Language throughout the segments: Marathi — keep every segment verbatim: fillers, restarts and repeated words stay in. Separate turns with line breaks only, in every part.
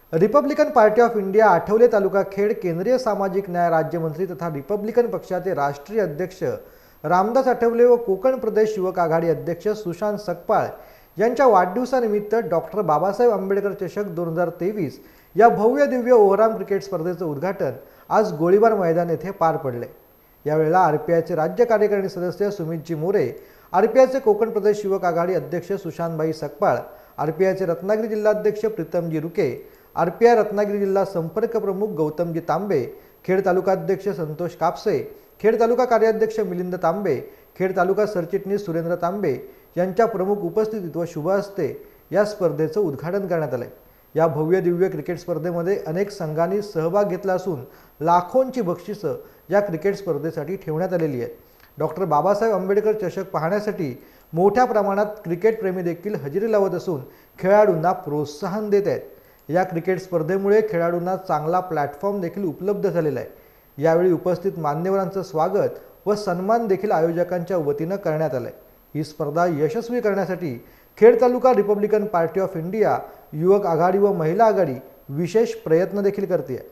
Republican Party of India Athawale taluka Khed केंद्रीय सामाजिक न्याय राज्यमंत्री तथा रिपब्लिकन पक्षाचे राष्ट्रीय अध्यक्ष रामदास आठवले व कोकण प्रदेश युवक आघाडी अध्यक्ष सुशांत सकपाळ यांच्या वाढदिवसानिमित्त डॉक्टर बाबासाहेब आंबेडकर चषक दोन हजार तेवीस या भव्य दिव्य ओव्हरऑल क्रिकेट स्पर्धेचे उद्घाटन आज गोळीबार मैदान येथे पार पडले। यावेळेला आरपीआयचे राज्य कार्यकारिणी सदस्य सुमितजी मोरे, आरपीआयचे कोकण प्रदेश युवक आघाडी अध्यक्ष सुशांतभाई सकपाळ, आरपीआयचे रत्नागिरी जिल्हाध्यक्ष प्रीतमजी रुके, आरपीआय रत्नागिरी जिल्हा संपर्क प्रमुख गौतमजी तांबे, खेड तालुका अध्यक्ष संतोष कापसे, खेड तालुका कार्याध्यक्ष मिलिंद तांबे, खेड तालुका सरचिटणीस सुरेंद्र तांबे यांच्या प्रमुख उपस्थितीत व शुभ हस्ते या स्पर्धेचं उद्घाटन करण्यात आले। या भव्य दिव्य क्रिकेट स्पर्धेमध्ये अनेक संघांनी सहभाग घेतला असून लाखोंची बक्षिसं या क्रिकेट स्पर्धेसाठी ठेवण्यात आलेली आहेत। डॉक्टर बाबासाहेब आंबेडकर चषक पाहण्यासाठी मोठ्या प्रमाणात क्रिकेट प्रेमी देखील हजेरी लावत असून खेळाडूंना प्रोत्साहन देत आहेत। या क्रिकेट स्पर्धेमुळे खेळाडूंना चांगला प्लॅटफॉर्म देखील उपलब्ध झालेला आहे। यावेळी उपस्थित मान्यवरांचं स्वागत व सन्मान देखील आयोजकांच्या वतीनं करण्यात आले। ही स्पर्धा यशस्वी करण्यासाठी Khed taluka Republican Party of India युवक आघाडी व महिला आघाडी विशेष प्रयत्न देखील करते आहे।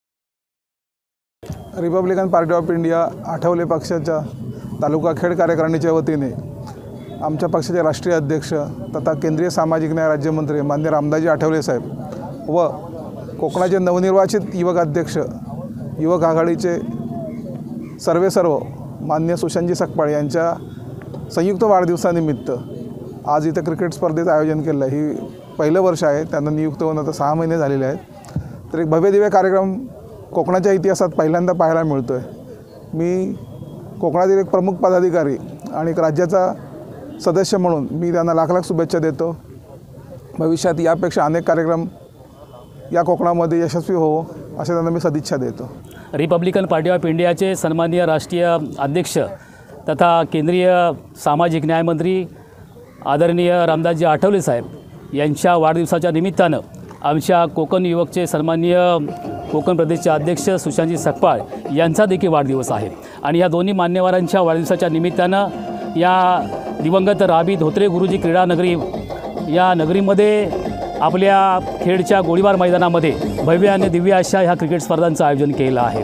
Republican Party of India Athawale पक्षाच्या तालुका खेड कार्यकारिणीच्या वतीने आमच्या पक्षाचे राष्ट्रीय अध्यक्ष तथा केंद्रीय सामाजिक न्याय राज्यमंत्री माननीय रामदासजी आठवले साहेब व कोकणाचे नवनिर्वाचित युवक अध्यक्ष युवक आघाडीचे सर्वे सर्व माननीय सुशांतजी सकपाळ यांच्या संयुक्त वाढदिवसानिमित्त आज इथं क्रिकेट स्पर्धेचं आयोजन केलं आहे। ही पहिलं वर्ष आहे, त्यांना नियुक्त होऊन आता सहा महिने झालेले आहेत। तर एक भव्य दिव्य कार्यक्रम कोकणाच्या इतिहासात पहिल्यांदा पाहायला मिळतो आहे। मी कोकणातील एक प्रमुख पदाधिकारी आणि एक राज्याचा सदस्य म्हणून मी त्यांना लाख लाख शुभेच्छा देतो। भविष्यात यापेक्षा अनेक कार्यक्रम या कोकणामध्ये यशस्वी हो असे त्यांना मी सदिच्छा देतो।
रिपब्लिकन पार्टी ऑफ इंडियाचे सन्माननीय राष्ट्रीय अध्यक्ष तथा केंद्रीय सामाजिक न्यायमंत्री आदरणीय रामदासजी आठवले साहेब यांच्या वाढदिवसाच्या निमित्तानं आमच्या कोकण युवकचे सन्माननीय कोकण प्रदेशचे अध्यक्ष सुशांतजी सकपाळ यांचा देखील वाढदिवस आहे आणि या दोन्ही मान्यवरांच्या वाढदिवसाच्या निमित्तानं या दिवंगत राबी धोत्रे गुरुजी क्रीडा नगरी या नगरीमध्ये आपल्या खेडच्या गोळीबार मैदानामध्ये भव्य आणि दिव्य अशा ह्या क्रिकेट स्पर्धांचं आयोजन केलं आहे।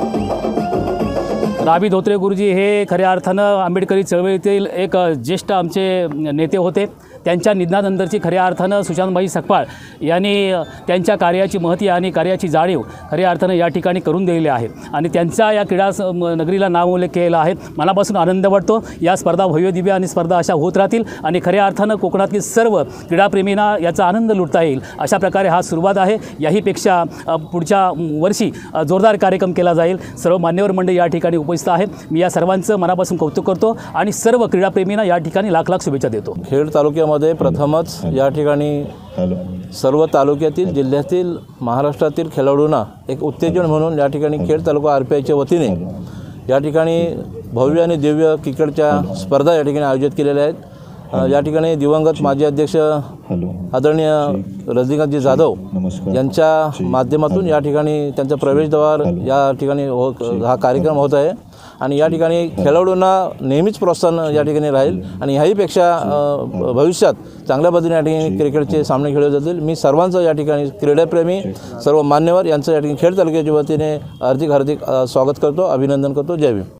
राबी धोत्रे गुरुजी हे खऱ्या अर्थानं आंबेडकरी चळवळीतील एक ज्येष्ठ आमचे नेते होते। त्यांच्या निधनानंतरची खऱ्या अर्थानं सुशांतभाई सकपाळ यांनी त्यांच्या कार्याची महती आणि कार्याची जाणीव खऱ्या अर्थानं या ठिकाणी करून दिलेली आहे आणि त्यांचा या क्रीडा नगरीला नावोल्लेख केलेला आहे। मनापासून आनंद वाटतो। या स्पर्धा भव्य दिव्य आणि स्पर्धा अशा होत राहतील आणि खऱ्या अर्थानं कोकणातील सर्व क्रीडाप्रेमींना याचा आनंद लुटता येईल अशा प्रकारे हा सुरुवात आहे। याहीपेक्षा पुढच्या वर्षी जोरदार कार्यक्रम केला जाईल। सर्व मान्यवर मंडळी या ठिकाणी उपस्थित आहेत। मी या सर्वांचं मनापासून कौतुक करतो आणि सर्व क्रीडाप्रेमींना या ठिकाणी लाख लाख शुभेच्छा देतो।
खेड तालुक्यामध्ये प्रथमच या ठिकाणी सर्व तालुक्यातील जिल्ह्यातील महाराष्ट्रातील खेळाडूंना एक उत्तेजन म्हणून या ठिकाणी खेड तालुका आर पी आयच्या वतीने या ठिकाणी भव्य आणि दिव्य क्रिकेटच्या स्पर्धा या ठिकाणी आयोजित केलेल्या आहेत। या ठिकाणी दिवंगत माजी अध्यक्ष आदरणीय रजनीकांतजी जाधव यांच्या माध्यमातून या ठिकाणी त्यांचा प्रवेशद्वार या ठिकाणी हो हा कार्यक्रम होत आहे आणि या ठिकाणी खेळाडूंना नेहमीच प्रोत्साहन या ठिकाणी राहील आणि ह्याहीपेक्षा भविष्यात चांगल्या पद्धतीने या ठिकाणी क्रिकेटचे सामने खेळले जातील। मी सर्वांचं या ठिकाणी क्रीडाप्रेमी सर्व मान्यवर यांचं या ठिकाणी खेड तालुक्याच्या वतीने हार्दिक हार्दिक स्वागत करतो, अभिनंदन करतो। जय भीम।